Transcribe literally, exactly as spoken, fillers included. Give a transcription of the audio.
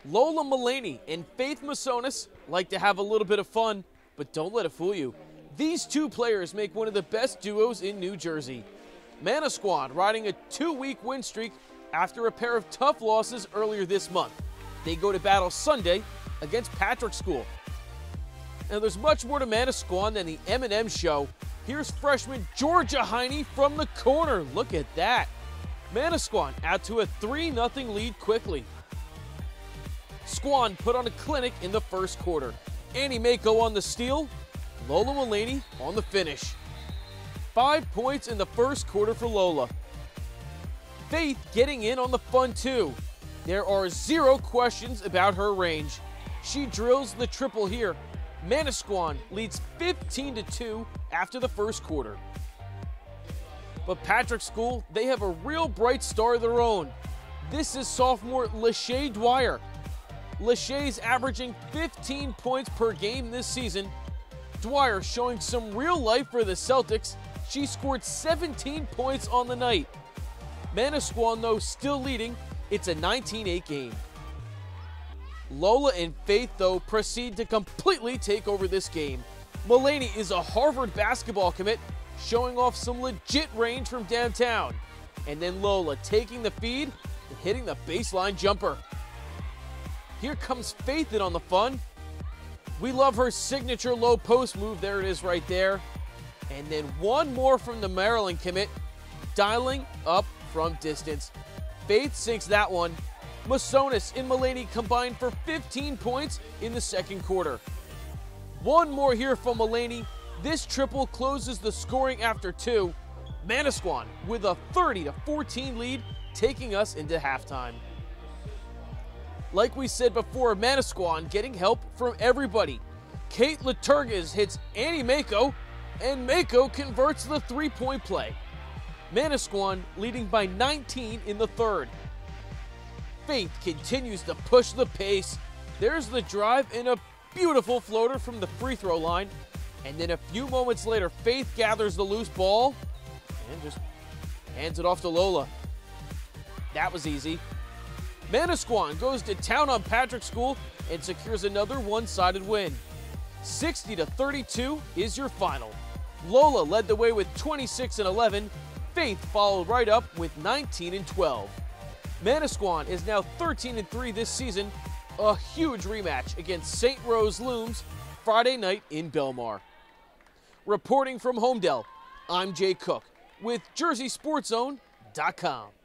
Lola Mullaney and Faith Masonius like to have a little bit of fun, but don't let it fool you. These two players make one of the best duos in New Jersey. Manasquan riding a two-week win streak after a pair of tough losses earlier this month. They go to battle Sunday against Patrick School. Now there's much more to Manasquan than the M and M show. Here's freshman Georgia Heine from the corner. Look at that. Manasquan out to a three nothing lead quickly. Squan put on a clinic in the first quarter. Annie Mako on the steal, Lola Mullaney on the finish. Five points in the first quarter for Lola. Faith getting in on the fun too. There are zero questions about her range. She drills the triple here. Manasquan leads fifteen to two after the first quarter. But Patrick School, they have a real bright star of their own. This is sophomore Lachey Dwyer. Lachey's averaging fifteen points per game this season. Dwyer showing some real life for the Celtics. She scored seventeen points on the night. Manasquan, though, still leading. It's a nineteen eight game. Lola and Faith, though, proceed to completely take over this game. Mullaney is a Harvard basketball commit, showing off some legit range from downtown. And then Lola taking the feed and hitting the baseline jumper. Here comes Faith in on the fun. We love her signature low post move. There it is right there. And then one more from the Maryland commit, dialing up from distance. Faith sinks that one. Masonius and Mullaney combined for fifteen points in the second quarter. One more here from Mullaney. This triple closes the scoring after two. Manasquan with a thirty to fourteen lead, taking us into halftime. Like we said before, Manasquan getting help from everybody. Kate Liturgas hits Annie Mako, and Mako converts the three-point play. Manasquan leading by nineteen in the third. Faith continues to push the pace. There's the drive and a beautiful floater from the free throw line. And then a few moments later, Faith gathers the loose ball and just hands it off to Lola. That was easy. Manasquan goes to town on Patrick School and secures another one-sided win. sixty to thirty-two is your final. Lola led the way with twenty-six and eleven. Faith followed right up with nineteen and twelve. Manasquan is now thirteen and three this season. A huge rematch against Saint Rose looms Friday night in Belmar. Reporting from Homedale, I'm Jay Cook with Jersey Sports Zone dot com.